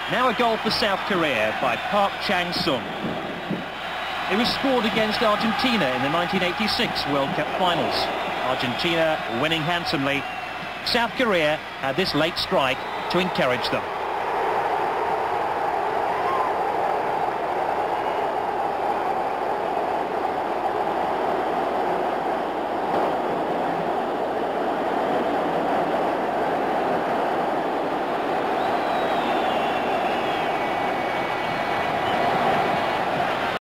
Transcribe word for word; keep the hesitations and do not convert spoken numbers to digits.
Now a goal for South Korea by Park Chang-sung. It was scored against Argentina in the nineteen eighty-six World Cup finals. Argentina winning handsomely. South Korea had this late strike to encourage them.